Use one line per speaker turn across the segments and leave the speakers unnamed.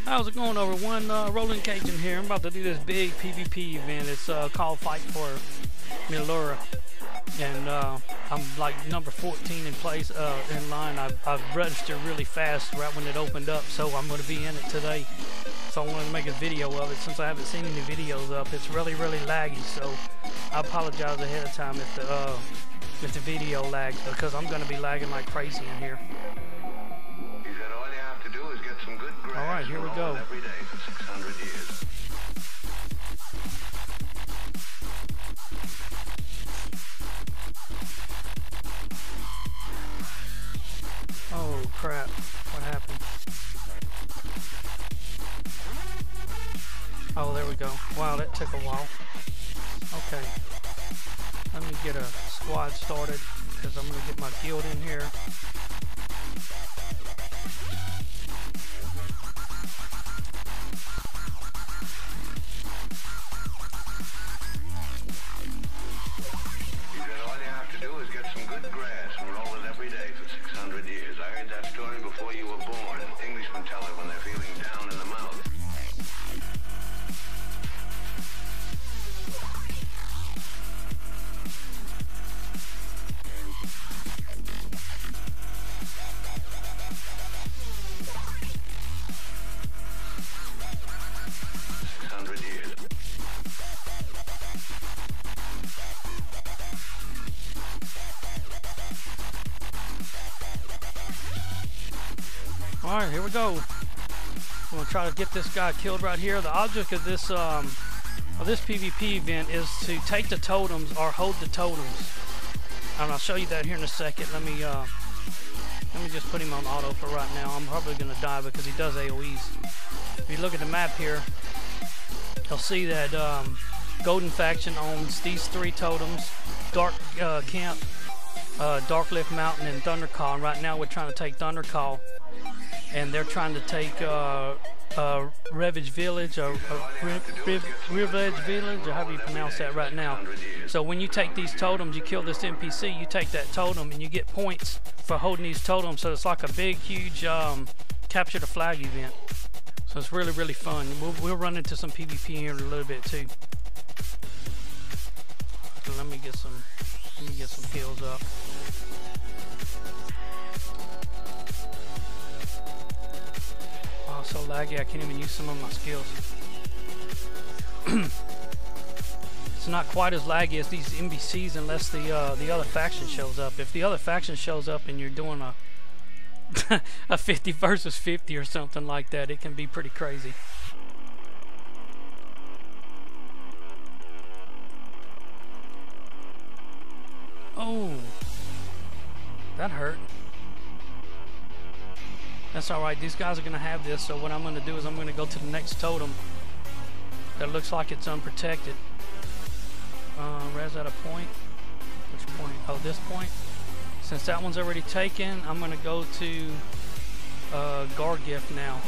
How's it going, everyone? Rolling Cajun here. I'm about to do this big PvP event. It's called Fight for Milura, and I'm like number 14 in place in line. I've registered really fast right when it opened up, so I'm going to be in it today. So I wanted to make a video of it since I haven't seen any videos up. It's really laggy, so I apologize ahead of time if the video lags, because I'm going to be lagging like crazy in here. Alright, here we go.
Every day for 600 years.
Oh crap, what happened? Oh, there we go. Wow, that took a while. Okay. Let me get a squad started, because I'm going to get my guild in here. Alright, here we go. I'm gonna try to get this guy killed right here. The object of this PvP event is to take the totems or hold the totems. And I'll show you that here in a second. Let me just put him on auto for right now. I'm probably gonna die because he does AoEs. If you look at the map here, you'll see that Golden Faction owns these three totems: Dark Camp, Darklift Mountain, and Thundercall. And right now we're trying to take Thundercall, and they're trying to take Revenge Village, or Revenge Village, or however you pronounce that right now. So when you take these totems, you kill this NPC, you take that totem, and you get points for holding these totems. So it's like a big, huge capture the flag event. So it's really fun. We'll run into some PvP here in a little bit too. So let me get some heals up. So laggy, I can't even use some of my skills. It's not quite as laggy as these NPCs unless the other faction shows up. If the other faction shows up and you're doing a 50 versus 50 or something like that, it can be pretty crazy. Oh, that hurt. That's alright, these guys are going to have this, so what I'm going to do is I'm going to go to the next totem that looks like it's unprotected. Res at a point. Which point? Oh, this point. Since that one's already taken, I'm going to go to Gargift now.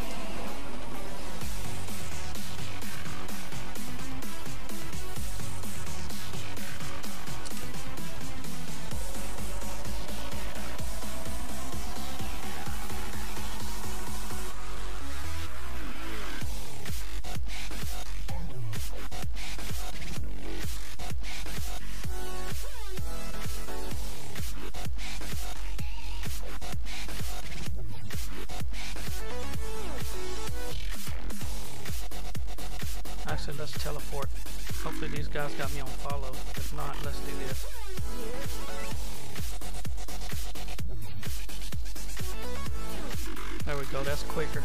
Actually, let's teleport. Hopefully these guys got me on follow. If not, let's do this. There we go, that's quicker.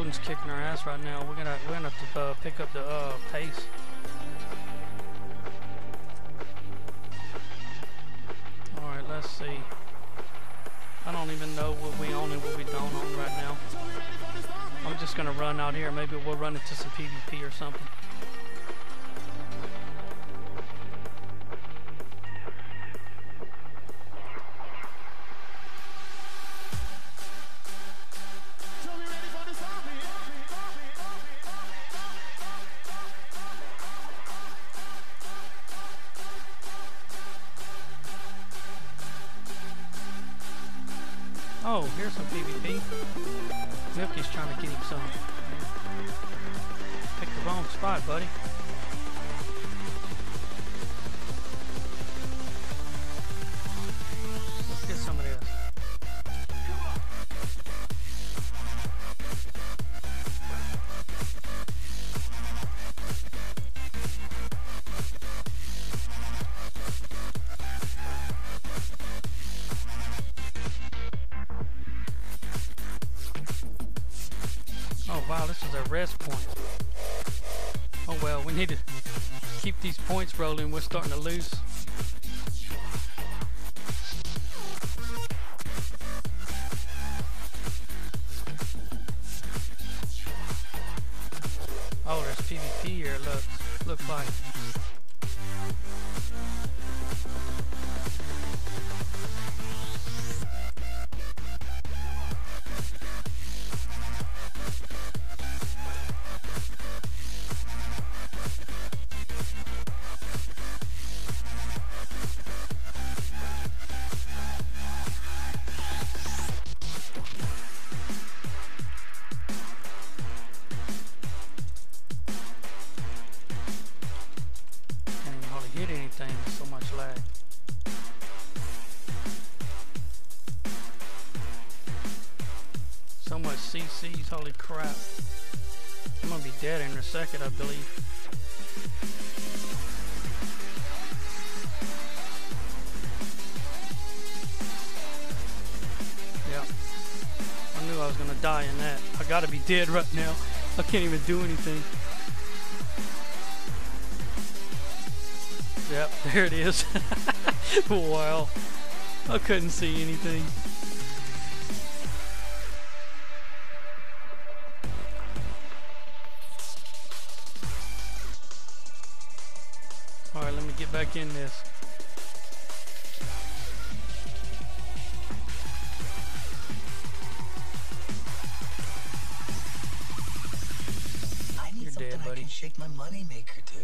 Totem's kicking our ass right now. We're gonna have to pick up the pace. All right, let's see. I don't even know what we own and what we don't own right now. I'm just gonna run out here. Maybe we'll run into some PvP or something. Oh, here's some PvP. Milky's trying to get him some. Picked the wrong spot, buddy. Let's get some of this. Oh wow, this is a rest point. Oh well, we need to keep these points rolling. We're starting to lose. Oh, there's PvP here. Looks like. So much lag. So much CCs, holy crap. I'm gonna be dead in a second, I believe. Yeah. I knew I was gonna die in that. I gotta be dead right now. I can't even do anything. Yep, there it is. Wow. I couldn't see anything. Alright, let me get back in this.
I need
You're
something
dead, buddy.
I can shake my money maker to.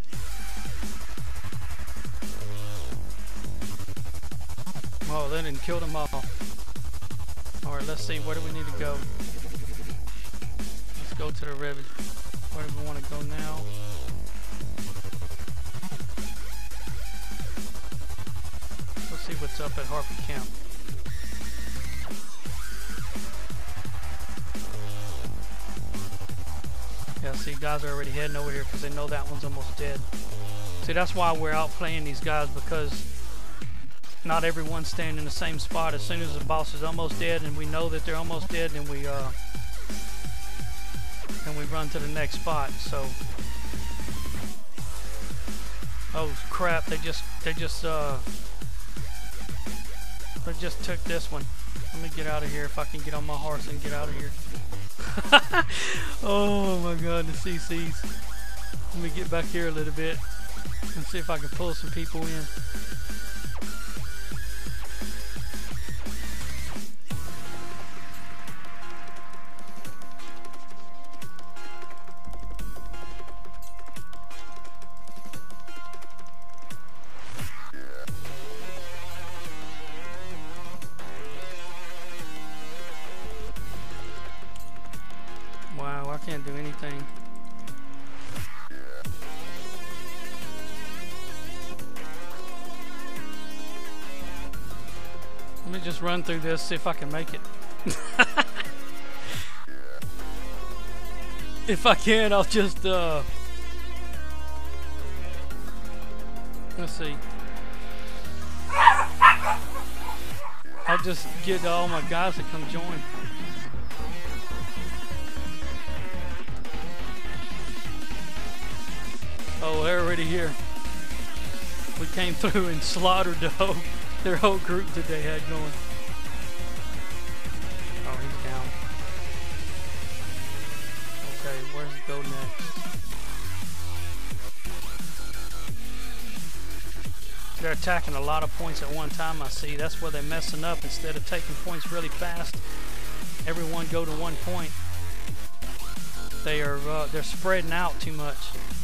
Oh, they didn't kill them all. Alright, let's see. Where do we need to go? Let's go to the rivet. Where do we want to go now? Let's see what's up at Harpy Camp. Yeah, see, guys are already heading over here because they know that one's almost dead. See, that's why we're out playing these guys, because not everyone's staying in the same spot. As soon as the boss is almost dead and we know that they're almost dead, then we run to the next spot. So, oh crap, they just took this one. Let me get out of here if I can get on my horse and get out of here. Oh my god, the CCs. Let me get back here a little bit and see if I can pull some people in. Wow, I can't do anything. Let me just run through this, see if I can make it. If I can, I'll just let's see. I'll just get all my guys to come join. Oh, they're already here. We came through and slaughtered their whole group that they had going. Oh, he's down. Okay, where's it go next? They're attacking a lot of points at one time, I see. That's where they're messing up. Instead of taking points really fast, everyone go to one point. They're spreading out too much.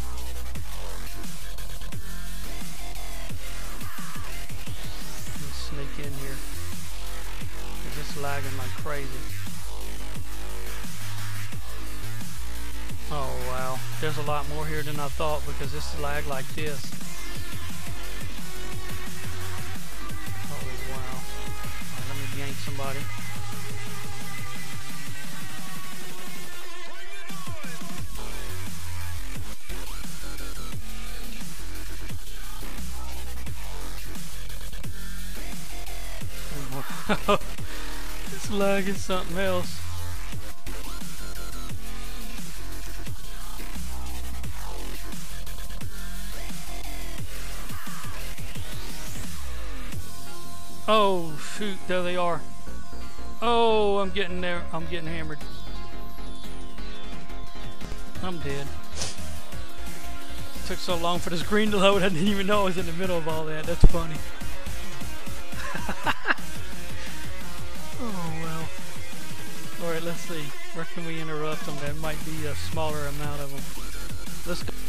Let me sneak in here. They're just lagging like crazy. Oh wow, there's a lot more here than I thought because this lag like this. Oh wow. Alright, let me yank somebody. This lag is something else. Oh shoot, there they are. Oh, I'm getting there. I'm getting hammered. I'm dead. It took so long for the screen to load, I didn't even know I was in the middle of all that. That's funny. Oh well. Alright, let's see. Where can we interrupt them? There might be a smaller amount of them. Let's go.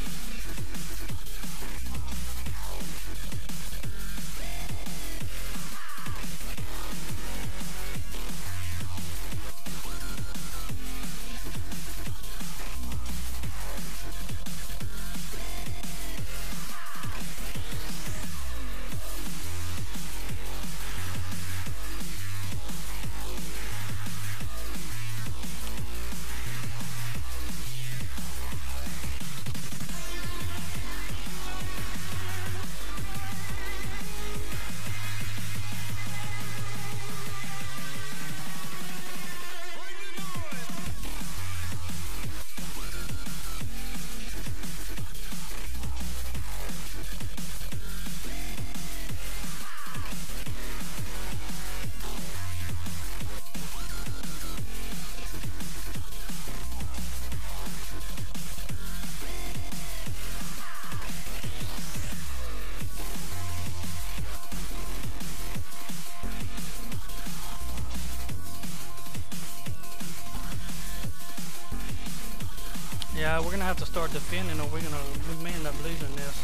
Yeah, we're gonna have to start defending, or we may end up losing this.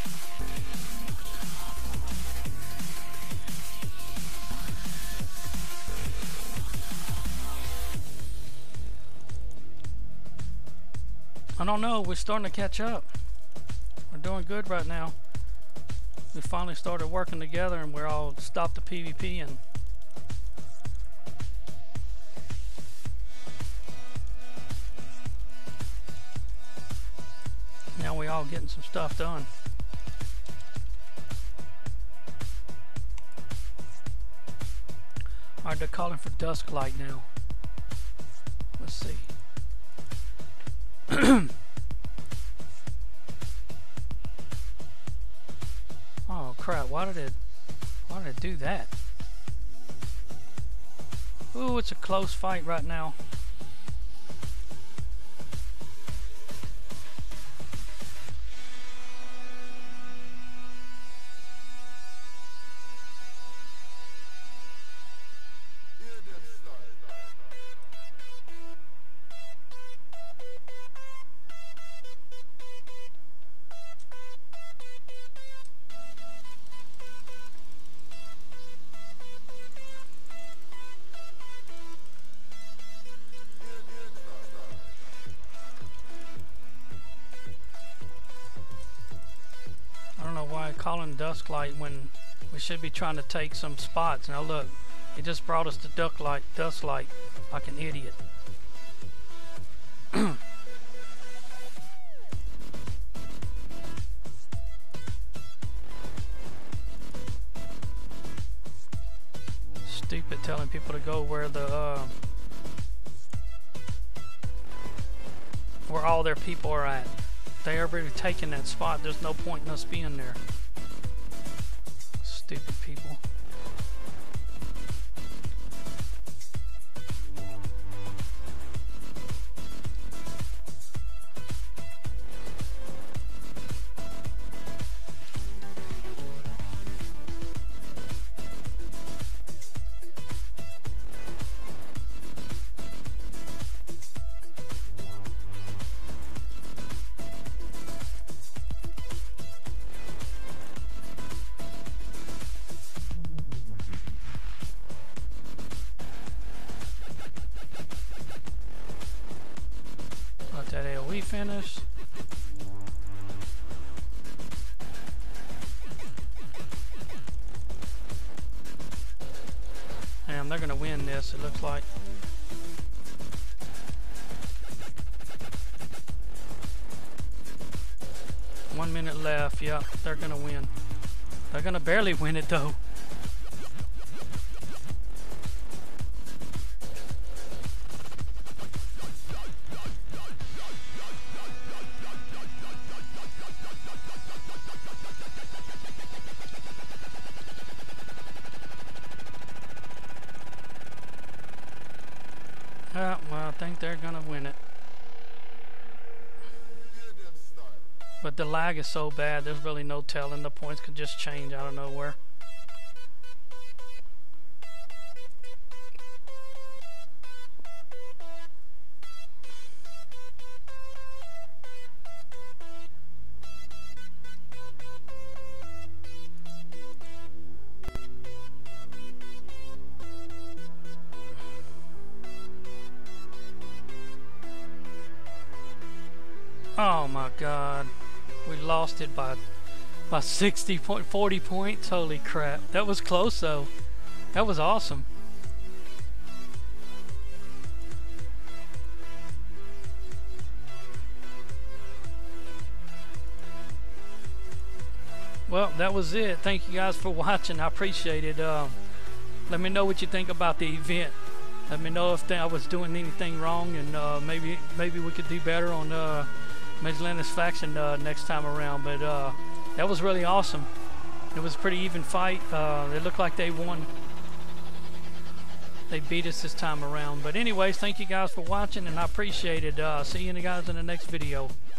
I don't know. We're starting to catch up. We're doing good right now. We finally started working together, and we're all stopped the PvP and. Now we all getting some stuff done. Alright, they're calling for dusk light now. Let's see. Oh crap, why did it do that? Ooh, it's a close fight right now. Calling dusk light when we should be trying to take some spots. Now look, it just brought us to dusk light like an idiot. Stupid telling people to go where the where all their people are at. They already taken that spot. There's no point in us being there. Stupid people. That AoE finished. Damn, they're gonna win this, it looks like. One minute left. Yep, they're gonna win. They're gonna barely win it though. Well, I think they're gonna win it. But the lag is so bad, there's really no telling. The points could just change out of nowhere. Oh my god. We lost it by 40 points. Holy crap. That was close though. That was awesome. Well, that was it. Thank you guys for watching. I appreciate it. Let me know what you think about the event. Let me know if I was doing anything wrong, and maybe we could do better on Michelin's faction next time around. But that was really awesome. It was a pretty even fight. It looked like they won. They beat us this time around. But anyways, thank you guys for watching, and I appreciate it. See you guys in the next video.